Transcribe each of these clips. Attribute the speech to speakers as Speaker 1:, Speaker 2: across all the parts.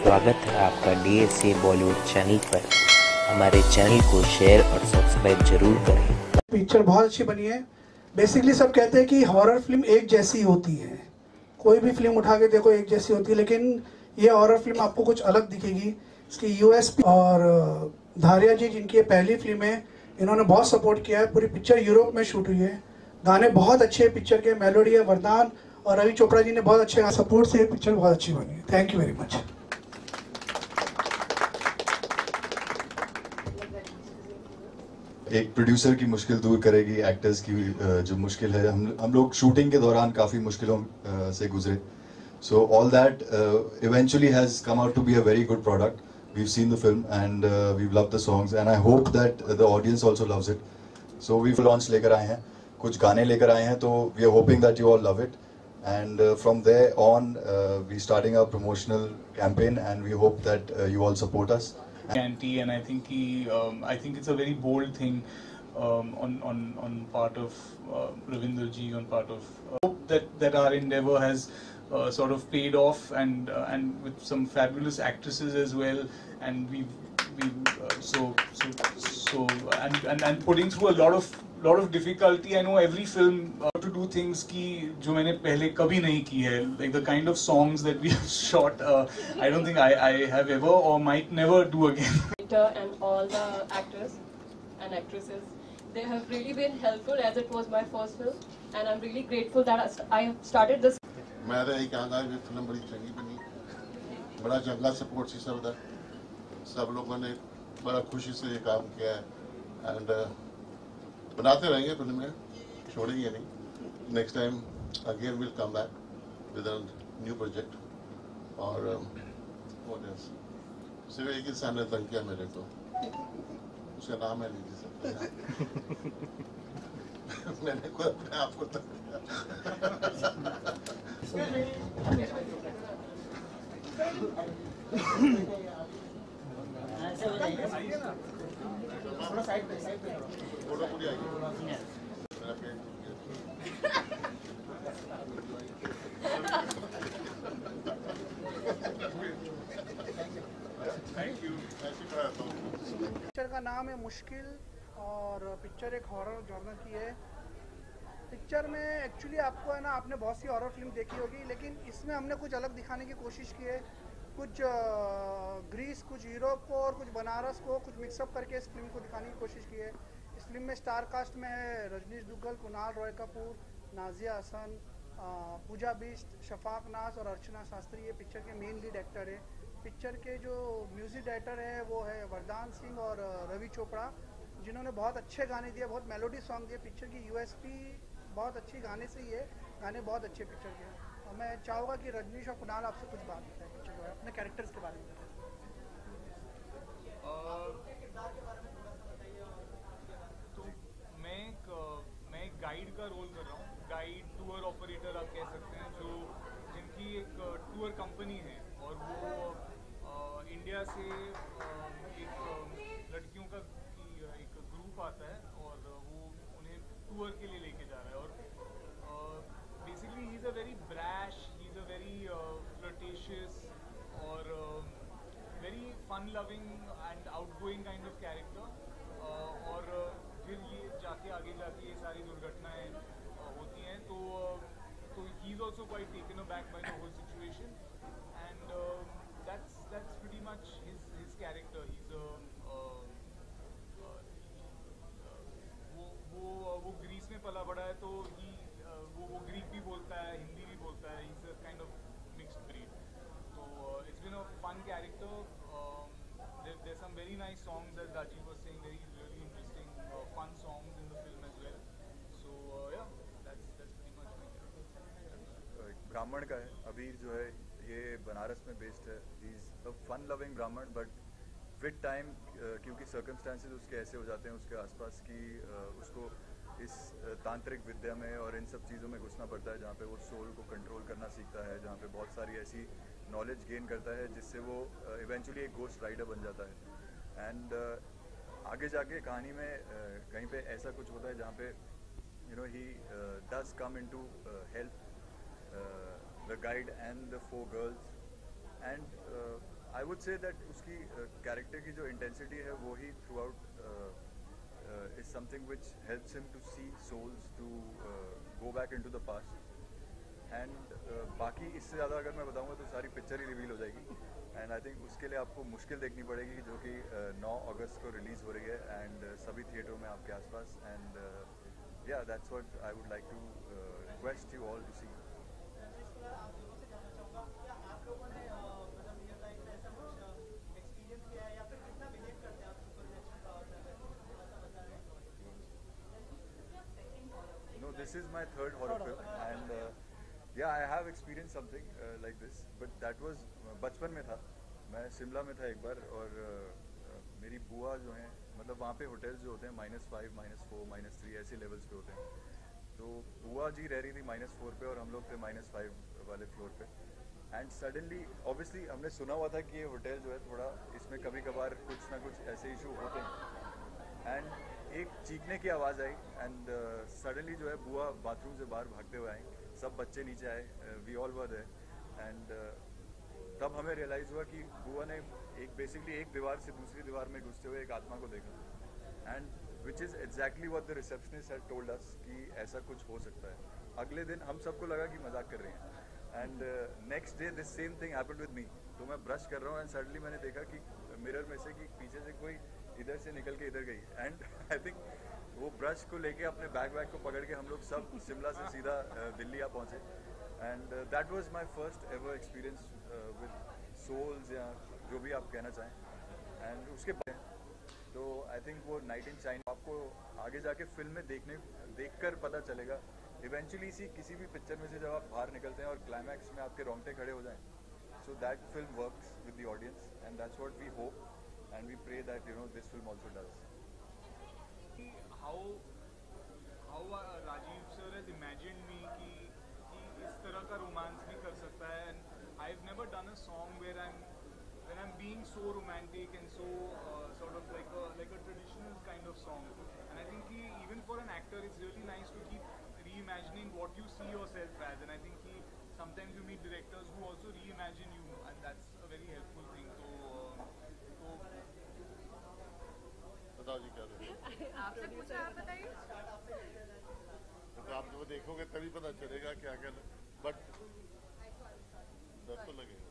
Speaker 1: स्वागत है आपका DSA बॉलीवुड चैनल पर। हमारे चैनल को शेयर और सब्सक्राइब जरूर करें।
Speaker 2: पिक्चर बहुत अच्छी बनी है। बेसिकली सब कहते हैं कि हॉरर फिल्म एक जैसी होती है, कोई भी फिल्म उठा के देखो एक जैसी होती है, लेकिन ये हॉरर फिल्म आपको कुछ अलग दिखेगी। इसकी USP और धारिया जी जिनकी ये पहली फिल्म है, इन्होंने बहुत सपोर्ट किया है। पूरी पिक्चर यूरोप में शूट हुई है, गाने बहुत अच्छे हैं, पिक्चर के मेलोडी है। वरदान और रवि चोपड़ा जी ने बहुत अच्छे सपोर्ट से ये पिक्चर बहुत अच्छी बनी है। Thank you very much.
Speaker 3: एक प्रोड्यूसर की मुश्किल दूर करेगी एक्टर्स की जो मुश्किल है। हम लोग शूटिंग के दौरान काफ़ी मुश्किलों से गुजरे। So all that eventually has come out to be a very good product. We've seen the film and we've loved the songs and I hope that the audience also loves it. So we've launched लेकर आए हैं, कुछ गाने लेकर आए हैं, तो we are hoping that you all love it. And from there on, we're starting our promotional campaign and we hope that you all support us.
Speaker 4: And I think it's a very bold thing on part of Ravinder ji, on part of hope that our endeavor has sort of paid off, and with some fabulous actresses as well, and we and putting through a lot of difficulty. I know every film to do things ki jo maine pehle kabhi nahi ki hai, like the kind of songs that we have shot. I don't think I have ever or might never do again.
Speaker 5: And all the actors and actresses, they have really been helpful, as it was my first film, and I'm really grateful that I started this.
Speaker 6: मैं तो यही कहूँगा कि film बड़ी चंगी बनी, बड़ा चंगा सपोर्ट सी सब दा, सब लोगों ने बड़ा खुशी से ये काम किया है एंड बनाते रहेंगे फिल्में, छोड़ेंगे नहीं। Next time again will come back with a new project. और व्हाट एल्स, सिर्फ एक इंसान ने तंग किया मेरे को, उसका नाम है नहीं सकता। मैंने खुद अपने आप को तंग किया। फोटो पूरी आएगी।
Speaker 2: पिक्चर का नाम है मुश्किल और पिक्चर एक हॉरर जॉनर की है। पिक्चर में एक्चुअली आपको है ना, आपने बहुत सी हॉरर फिल्म देखी होगी, लेकिन इसमें हमने कुछ अलग दिखाने की कोशिश की है। कुछ ग्रीस, कुछ यूरोप को और कुछ बनारस को कुछ मिक्सअप करके इस फिल्म को दिखाने की कोशिश की है। इस फिल्म में स्टार कास्ट में है रजनीश दुग्गल, कुणाल रॉय कपूर, नाजिया हसन, पूजा बिष्ट, शफाक नाज और अर्चना शास्त्री। ये पिक्चर के मेन लीड एक्टर है। पिक्चर के जो म्यूज़िक डायरेक्टर है वो है वरदान सिंह और रवि चोपड़ा, जिन्होंने बहुत अच्छे गाने दिए, बहुत मेलोडी सॉन्ग दिए। पिक्चर की USP बहुत अच्छी गाने से ही है, गाने बहुत अच्छे पिक्चर के। और मैं चाहूँगा कि रजनीश और कुणाल आपसे कुछ बात बताएं पिक्चर के बारे में, अपने कैरेक्टर्स के बारे में।
Speaker 4: तो मैं एक गाइड का रोल कर रहा हूँ, गाइड टूर ऑपरेटर आप कह सकते हैं, जो जिनकी एक टूर कंपनी है और वो इंडिया से एक लड़कियों का एक ग्रुप आता है और वो उन्हें टूर के लिए लेके जा रहा है। और basically he is a very brash, he is a very flirtatious और very fun loving and outgoing kind of character. और फिर ये आगे जाके ये सारी दुर्घटनाएं होती हैं, तो he is also quite taken aback by the whole situation and that's pretty much his character. He's वो ग्रीस में पला बड़ा है, तो वो ग्रीक भी बोलता है, हिंदी भी बोलता है। He's a kind of mixed breed. So it's been a fun character. There's some very nice songs, as Rajiv was saying, very really interesting fun songs in the film as well. So yeah, that's pretty much my character.
Speaker 7: ब्राह्मण का है अबीर, जो है ये बनारस में based है। He is a fun loving Brahmin, but with time क्योंकि सर्कमस्टांसेस उसके ऐसे हो जाते हैं उसके आसपास की उसको इस तांत्रिक विद्या में और इन सब चीज़ों में घुसना पड़ता है, जहाँ पे वो सोल को कंट्रोल करना सीखता है, जहाँ पे बहुत सारी ऐसी नॉलेज गेन करता है जिससे वो इवेंचुअली एक घोस्ट राइडर बन जाता है। एंड आगे जाके कहानी में कहीं पे ऐसा कुछ होता है जहाँ पे he does come into help the guide and the 4 girls, and I I would say that उसकी कैरेक्टर की जो इंटेंसिटी है वो he throughout is something which helps him to see souls to go back into the past and बाकी इससे ज़्यादा अगर मैं बताऊंगा तो सारी पिक्चर ही रिवील हो जाएगी एंड आई थिंक उसके लिए आपको मुश्किल देखनी पड़ेगी जो कि 9 अगस्त को रिलीज़ हो रही है एंड सभी थिएटरों में आपके आसपास एंड या that's what I would like to request you all to see. No, this is my third horror film and yeah, I have experienced something like this, but that was बचपन में था. मैं शिमला में था एक बार और मेरी बुआ जो हैं मतलब वहाँ पे होटल्स जो होते हैं -5, -4, -3 ऐसे लेवल्स पे होते हैं. तो बुआ जी रह रही थी -4 पे और हम लोग थे -5 वाले फ्लोर पे एंड सडनली ऑब्वियसली हमने सुना हुआ था कि ये होटल जो है थोड़ा इसमें कभी कभार कुछ ना कुछ ऐसे इशू होते हैं एंड एक चीखने की आवाज़ आई एंड सडनली जो है बुआ बाथरूम से बाहर भागते हुए आई. सब बच्चे नीचे आए, we all were there and तब हमें रियलाइज़ हुआ कि बुआ ने बेसिकली एक दीवार से दूसरी दीवार में घुसते हुए एक आत्मा को देखा and which is exactly what the receptionist had told us कि ऐसा कुछ हो सकता है. अगले दिन हम सबको लगा कि मजाक कर रहे हैं and next day this same thing happened with me. तो मैं ब्रश कर रहा हूँ एंड सडनली मैंने देखा कि मिरर में से कि पीछे से कोई इधर से निकल के इधर गई एंड आई थिंक वो ब्रश को लेके अपने बैग को पकड़ के हम लोग सब शिमला से सीधा दिल्ली आ पहुँचे and that was my first ever experience with souls या जो भी आप कहना चाहें एंड उसके बाद तो आई थिंक वो नाइट इन चाइना आपको आगे जाके फिल्म में देखकर पता चलेगा. इवेंचुअली किसी भी पिक्चर में से जब आप बाहर निकलते हैं और क्लाइमैक्स में आपके रोंगटे खड़े हो जाएं so that film works with the audience and that's what we hope and we pray that you know this film also does.
Speaker 4: How Rajiv sir has imagined me कि इस तरह का रोमांस भी कर सकता है and I've never done a song when I'm being so romantic and so sort of like a traditional kind of song and I think even for an actor it's really nice to keep reimagining what you see yourself as and I think sometimes you meet directors who also reimagine you and that's a very helpful thing. तो
Speaker 6: बताओ जी क्या रहे
Speaker 8: आपसे पूछा, आप बताइए.
Speaker 6: तो आप जब देखोगे तभी पता चलेगा क्या क्या बट डर तो लगेगा.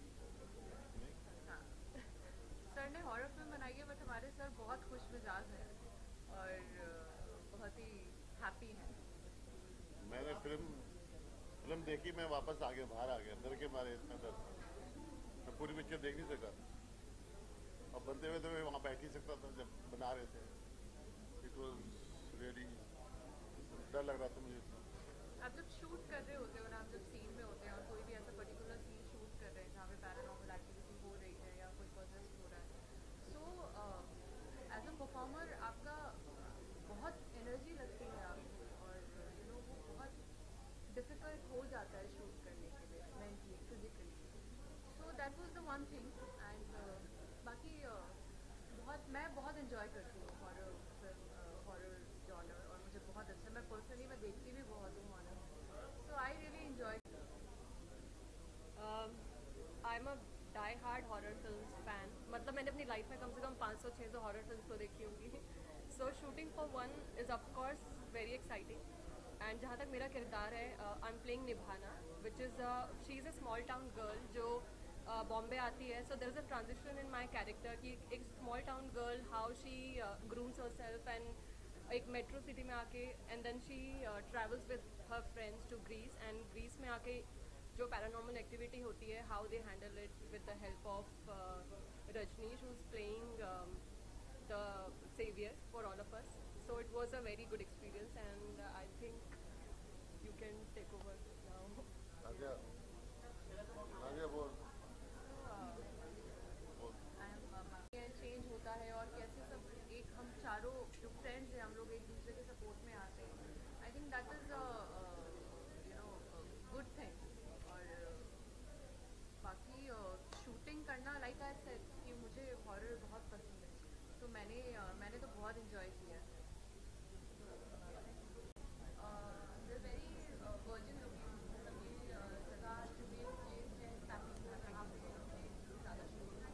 Speaker 8: सर ने हॉरर फिल्म बनाई है बट हमारे सर बहुत खुश मिजाज हैं और बहुत ही हैप्पी हैं.
Speaker 6: मैंने फिल्म देखी, मैं वापस आ गया, बाहर आ गया, डर के मारे इतना डर मैं पूरी पिक्चर देख नहीं सका और बनते हुए तो मैं वहाँ बैठ ही सकता था जब बना रहे थे. इट वॉज रियली डर लग रहा था मुझे.
Speaker 8: आप जब शूट कर रहे होते हो ना, आप जब सीन में होते हैं और कोई भी ऐसा पर्टिकुलर सीन शूट कर रहे हैं जहाँ पे पैरानॉर्मल एक्टिविटी हो रही है या कोई प्रोसेस हो रहा है, सो एज अ परफॉर्मर आपका बहुत एनर्जी लगती है आपको और यू नो वो बहुत डिफ़िकल्ट हो जाता है शूट करने के लिए mentally physically. So that was the one thing and बाकी मैं बहुत इन्जॉय करती हूँ हॉरर फिल्म, हॉरर जॉनर और मुझे बहुत अच्छा, मैं पर्सनली मैं देखती भी बहुत हूँ horror. So I really enjoy.
Speaker 5: I am a die hard horror film fan. मतलब मैंने अपनी लाइफ में कम से कम 500-600 हॉरर फिल्म तो देखी होंगी. So shooting for one is of course very exciting and जहाँ तक मेरा किरदार है आई एम प्लेइंग निभाना which is she is a small town girl जो बॉम्बे आती है. So there is a transition in my character कि एक small town girl how she grooms herself and एक मेट्रो सिटी में आके and then she travels with her friends to Greece and Greece में आके जो पैरानॉर्मल एक्टिविटी होती है how they handle it with the help of Rajneesh who is playing the saviour for all of us. So it was a very good experience and I think you can take over now.
Speaker 8: Change होता है और कैसे सब एक हम चारों जो friends हैं हम लोग एक दूसरे के सपोर्ट में आते हैं. I think that is you know good thing. और बाकी शूटिंग करना लाइक आई सेड कि मुझे हॉरर बहुत पसंद है तो मैंने तो बहुत इन्जॉय किया. वेरी वर्जिन लोकेशन मतलब ये जगह जो भी प्लेस है ताकि ज़्यादा शूट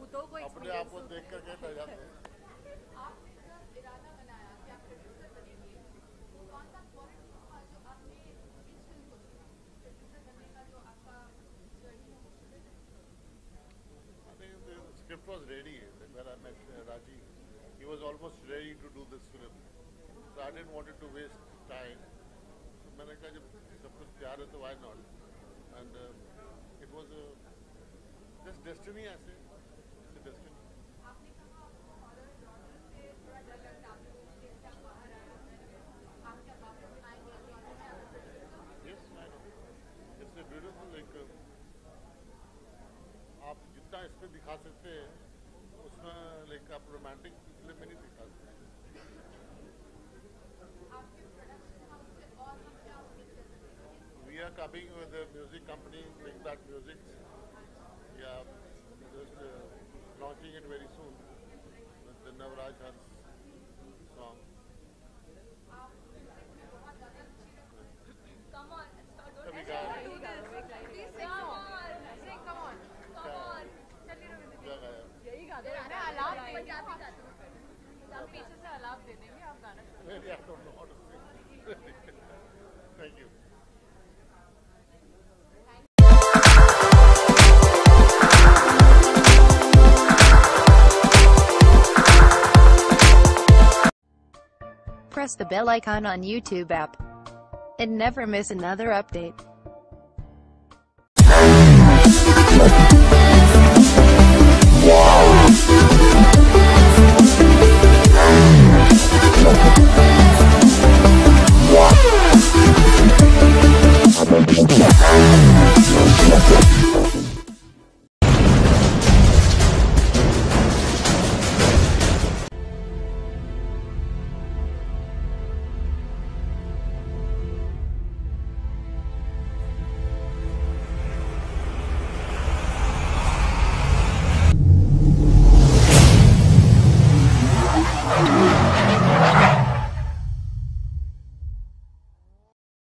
Speaker 5: भूतों को
Speaker 6: अपने आप को देख करके डर जाते हैं।
Speaker 8: आपने जब इरादा बनाया कि आप प्रोड्यूसर बनेंगे, कौन सा क्वालिटी था जो आपने इस फिल्म को देखा प्रोड्यूसर बनने का, जो आपका जर्नी है वो शुरू है?
Speaker 6: I think the script was ready. When I met Raji, he was almost ready to do this film. So I didn't want it to waste time. So मैंने कहा जब सब कुछ तैयार है तो why not? And it was just destiny ऐसे. It's a destiny.
Speaker 8: आपने कहा आपको हॉरर जॉनर से थोड़ा डर लगता है, आपने वो स्टेज से बाहर आया, आप क्या वापस आएंगे जॉनर में आप?
Speaker 6: Yes, I know. It's a beautiful like आप जितना इसमें दिखा सकते हैं उसमें लाइक आप रोमांटिक फिल्म में नहीं दिखा सकते।
Speaker 8: आपके प्रोडक्शन हाउस से और हम क्या उम्मीद कर सकते हैं?
Speaker 6: We are coming with a music company, Big Bad Music. Yeah, just launching it very soon with the Navraj Hans song.
Speaker 8: Come on,
Speaker 6: कभी गा
Speaker 8: please sing on, sing, come on, come on. चलिए रविंद्र
Speaker 6: क्या गाया?
Speaker 8: यही गाते हैं ना, अलाप पंजाबी गाते हैं फिर हम पीछे से अलाप दे देंगे, आप गाना शुरू
Speaker 6: Maybe I don't know how to sing. Thank you.
Speaker 9: Press the bell icon on YouTube app and never miss another update.